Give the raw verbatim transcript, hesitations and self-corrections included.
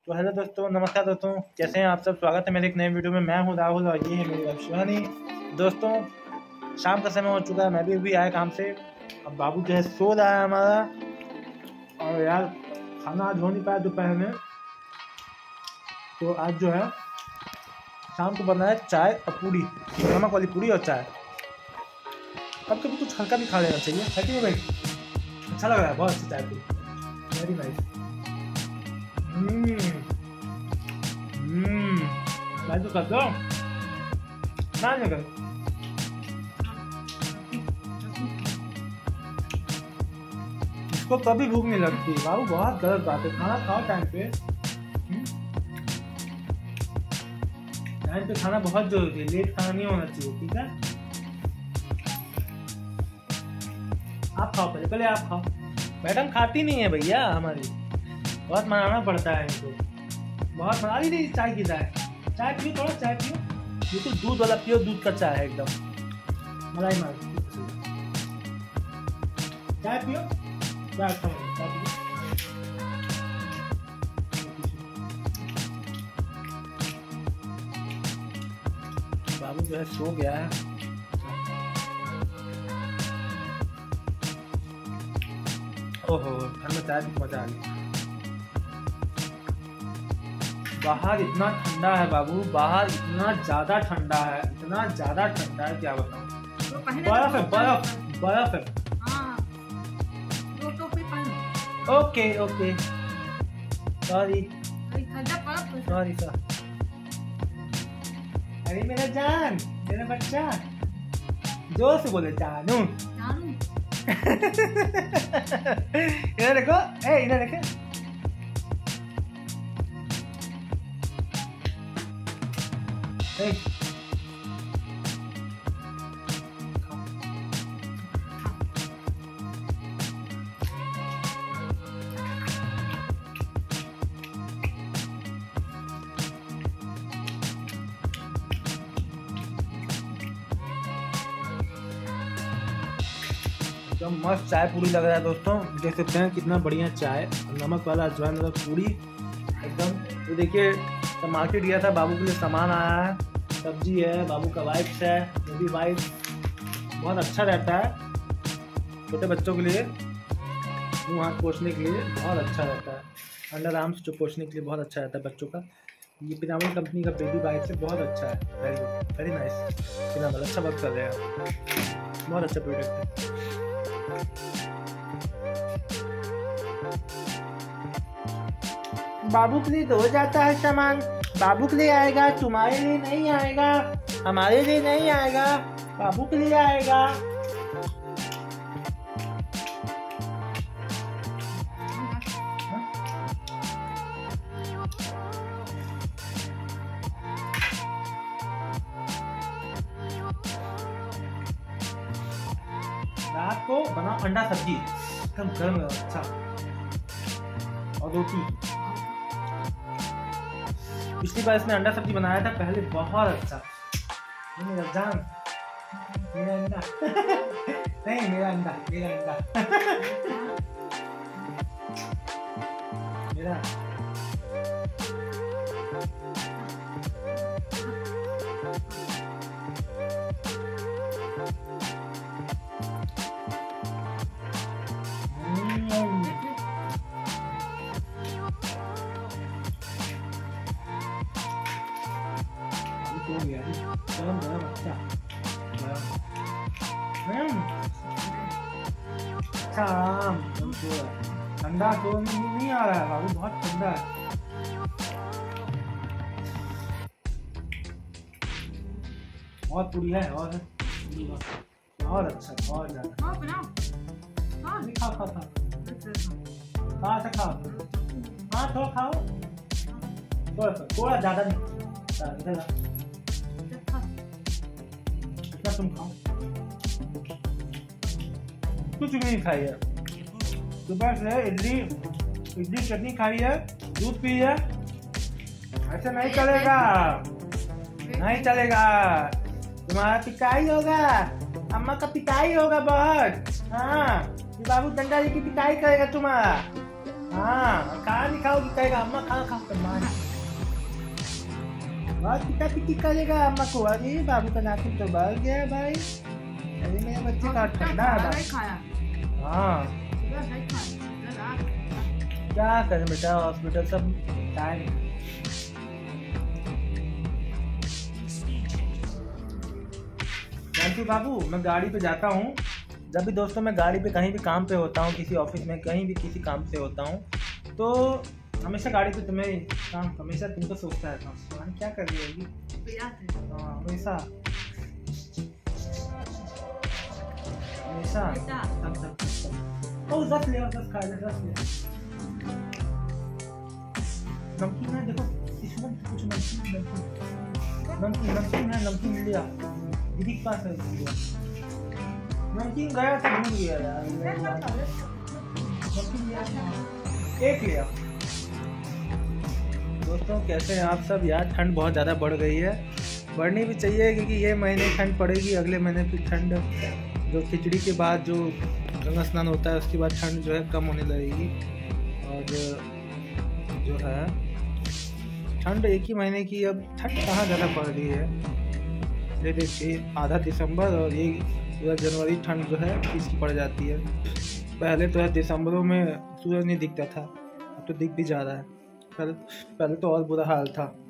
तो हेलो दोस्तों, नमस्कार दोस्तों, कैसे हैं आप सब। स्वागत है मेरे एक नए वीडियो में। मैं हूं राहुल और ये है मेरी वाइफ शिवानी। दोस्तों, शाम का समय हो चुका है, मैं भी अभी आया काम से। अब बाबू जो है सो रहा है हमारा। और यार खाना आज हो नहीं पाया दोपहर में, तो आज जो है शाम को बना है चाय और पूड़ी, नमक वाली पूड़ी और चाय। अब कभी कुछ हल्का भी खा लेना चाहिए, है कि नहीं भाई। अच्छा लग रहा है, बहुत अच्छी चाय पूड़ी, वेरी नाइस। हम्म हम्म मैं तो करता हूँ ना कर। इसको कभी भूख नहीं लगती बाबू, बहुत गलत बात है। खाना खाओ टाइम पे, टाइम पे खाना बहुत जरूरी है, लेट खाना नहीं होना चाहिए, ठीक है। आप खाओ, पहले पहले आप खाओ। मैडम खाती नहीं है भैया हमारी, बहुत मनाना पड़ता है इनको, बहुत मना ली। चाय की चाय चाय पियो, थोड़ा चाय पियो। ये तो दूध वाला पियो, दूध का चाय है एकदम मलाई मार। चाय पियो, चाय अच्छा चाय पियो। बाबू जो है सो गया है। ओहो, घर में चाय भी मजा आ गई। बाहर इतना ठंडा है बाबू, बाहर इतना ज्यादा ठंडा है, इतना ज्यादा ठंडा है, क्या बताऊं। बर्फ है, बर्फ बर्फ है। Okay okay, sorry sorry sir. अरे मेरा जान, मेरा बच्चा, जोर से बोले जानू। इधर देखो, ए इधर देखे। Hey. तो मस्त चाय पूरी लग रहा है दोस्तों, देख सकते हैं कितना बढ़िया चाय, नमक वाला अजवाइन वाला पूरी एकदम। तो देखिए, तो मार्केट गया था, बाबू के लिए सामान आया है, सब्जी है, बाबू का वाइप्स है, मेरी वाइप्स बहुत अच्छा रहता है छोटे बच्चों के लिए, मुँह हाथ पोछने के लिए बहुत अच्छा रहता है। अंडर आर्म्स जो पोछने के लिए बहुत अच्छा रहता है बच्चों का। ये पिनामल कंपनी का बेबी वाइप्स है, बहुत अच्छा है, वेरी गुड, वेरी नाइस। पिनामल अच्छा वर्क कर रहे हैं, बहुत अच्छा प्रोडक्ट है। बाबू के लिए तो हो जाता है सामान, बाबू के लिए आएगा, तुम्हारे लिए नहीं आएगा, हमारे लिए नहीं आएगा, बाबू के लिए आएगा। रात को बनाओ अंडा सब्जी, एकदम गर्म अच्छा, और रोटी। पिछली बार इसने अंडा सब्जी बनाया था पहले, बहुत अच्छा। मेरा जान, मेरा अंडा नहीं, मेरा अंडा, मेरा अंडा मेरा। हो गया गरम गरम अच्छा अच्छा आराम। ठंडा तो नहीं आ रहा है बाबू, बहुत ठंडा है। और पूरी है, और है और अच्छा, और ज्यादा खाओ खाओ खाओ, कहाँ से खाओ, हाँ थोड़ा खाओ, थोड़ा सा, थोड़ा ज्यादा नहीं, इधर इतना तुम खाओ। कुछ भी नहीं खाई है, सुबह से इडली इडली चटनी खाई है, दूध पी है, ऐसा नहीं चलेगा, नहीं चलेगा। तुम्हारा पिटाई होगा, अम्मा का पिटाई होगा बहुत। हाँ, बाबू डंडा लेके पिटाई करेगा तुम्हारा। हाँ खाना नहीं खाओगी कहेगा अम्मा खाना खा कर मार बहुत पिटा पिटी करेगा अम्मा को। अरे बाबू का नाखून तो बढ़ गया भाई। अरे मेरे बच्चे का ठंडा है भाई। हाँ क्या करें बेटा हॉस्पिटल सब टाइम। जानती बाबू मैं गाड़ी पे जाता हूँ जब भी दोस्तों मैं गाड़ी पे कहीं भी काम पे होता हूँ किसी ऑफिस में कहीं भी किसी काम से होता हूँ तो हमेशा गाड़ी पे तुम्हें काम हमेशा तुमको सोचता रहता हूँ क्या कर रही होगी। हाँ हमेशा हमेशा ओ दस ले दस खा ले दस ले नमकीन है देखो इसमें कुछ नमकीन नमकीन नमकीन है नमकीन लिया दीदी के पास है नमकीन गया था भूल गया यार नमकीन लिया एक लिया। दोस्तों कैसे हैं आप सब यार। ठंड बहुत ज़्यादा बढ़ गई है बढ़नी भी चाहिए क्योंकि ये महीने ठंड पड़ेगी अगले महीने फिर ठंड जो खिचड़ी के बाद जो गंगा स्नान होता है उसके बाद ठंड जो है कम होने लगेगी। और जो है ठंड एक ही महीने की अब ठंड कहाँ ज़्यादा पड़ रही है। ये देखिए आधा दिसंबर और ये पूरा जनवरी ठंड जो है इसकी पड़ जाती है। पहले तो है दिसंबरों में सूरज नहीं दिखता था अब तो दिख भी जा रहा है। पहले पहले तो और बुरा हाल था।